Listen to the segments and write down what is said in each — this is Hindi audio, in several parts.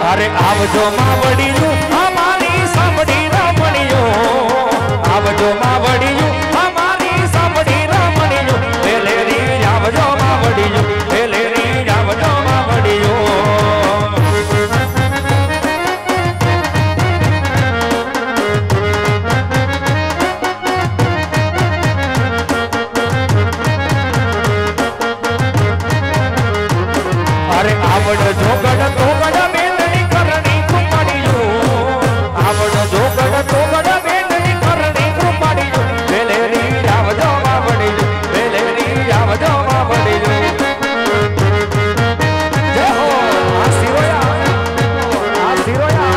अरे आवजो मावड़ियो हमारी सांभड़ी रमणियो आवजो मावड़ियो हमारी सांभड़ी रमणियो वेलेरी आवजो मावड़ियो वेलेरी आवजो मावड़ियो अरे आवड़ जोगड़ तोगड़ मेलनी करनी कुमारियो आवड़ जोगड़ तोगड़ मेलनी करनी कुमारियो वेलेरी आवजो मावड़ियो वेलेरी आवजो मावड़ियो जय हो आशीरोया आशीरोया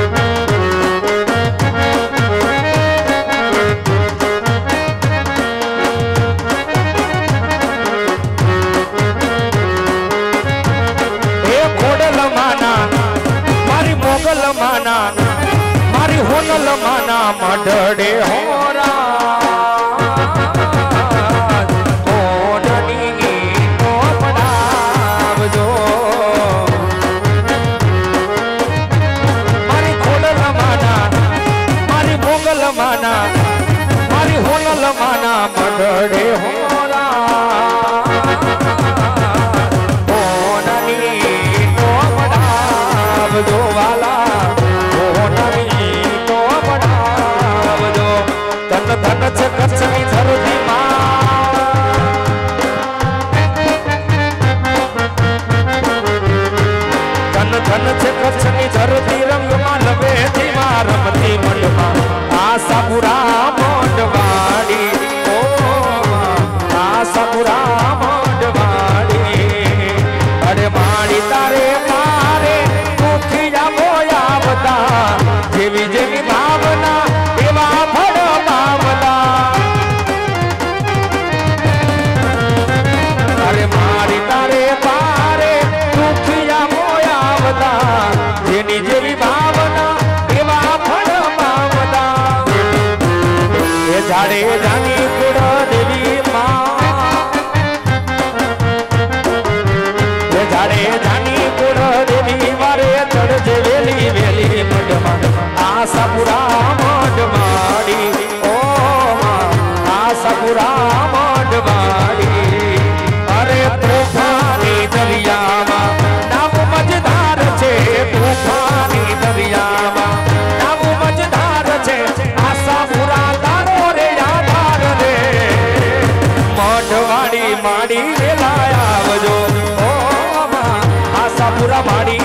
मोगल माना मारी होनल माना मडड़े होरा कोडनी तो पड़ावजो मारी खोडल माना मारी मोगल माना मारी होनल माना मडड़े होरा कोडनी तो पड़ावजो वाला धन से कच्छनी धरती धन से कच्छनी धरती रंग लवे थी रमती मंडवा आशा बुरा मंडवाड़ी ओ आशा बुरा मंडवाड़ी अरे माड़ी तारे मारे दुखिया बोया बता जेवी जेवी भावना एवा फड़ बावला अरे मारी तारे पारे दुखिया मोया बता जेनी जेवी भावना एवा फड़ बावला ये झाड़े जानी कुड़ देवी माँ ये झाड़े जानी कुड़ देवी मारे चढ़ जे वेली वेली मडमा आशा पुरा मडवाड़ी ओ आशा पुरा मडवाड़ी अरे तूफानी दरियावा नाम मझधार छे तूफानी दरियावा नाम मझधार छे आशा पुरा तारो रे आधार रे मडवाड़ी माड़ी वेला आवजो ओ आशा पुरा माड़ी